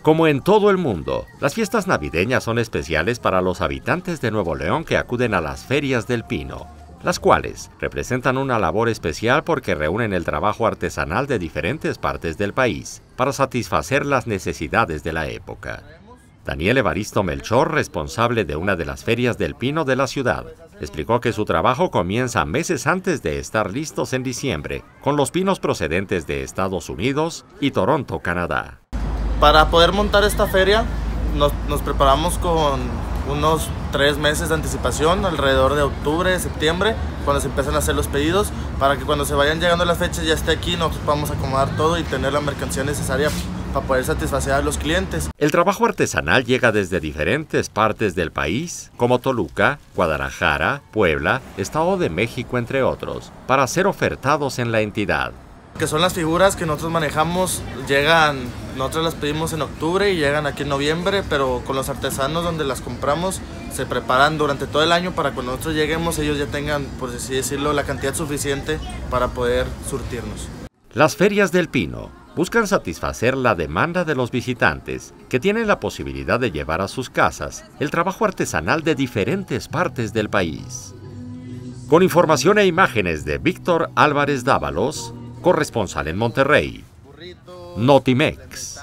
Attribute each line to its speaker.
Speaker 1: Como en todo el mundo, las fiestas navideñas son especiales para los habitantes de Nuevo León que acuden a las ferias del pino, las cuales representan una labor especial porque reúnen el trabajo artesanal de diferentes partes del país para satisfacer las necesidades de la época. Daniel Evaristo Melchor, responsable de una de las ferias del pino de la ciudad, explicó que su trabajo comienza meses antes de estar listos en diciembre, con los pinos procedentes de Estados Unidos y Toronto, Canadá.
Speaker 2: Para poder montar esta feria nos preparamos con unos 3 meses de anticipación, alrededor de octubre, septiembre, cuando se empiezan a hacer los pedidos, para que cuando se vayan llegando las fechas ya esté aquí, nosotros podamos acomodar todo y tener la mercancía necesaria para poder satisfacer a los clientes.
Speaker 1: El trabajo artesanal llega desde diferentes partes del país, como Toluca, Guadalajara, Puebla, Estado de México, entre otros, para ser ofertados en la entidad.
Speaker 2: Que son las figuras que nosotros manejamos, nosotros las pedimos en octubre y llegan aquí en noviembre, pero con los artesanos donde las compramos se preparan durante todo el año para cuando nosotros lleguemos ellos ya tengan, por así decirlo, la cantidad suficiente para poder surtirnos.
Speaker 1: Las ferias del pino buscan satisfacer la demanda de los visitantes, que tienen la posibilidad de llevar a sus casas el trabajo artesanal de diferentes partes del país. Con información e imágenes de Víctor Álvarez Dávalos, corresponsal en Monterrey, Notimex.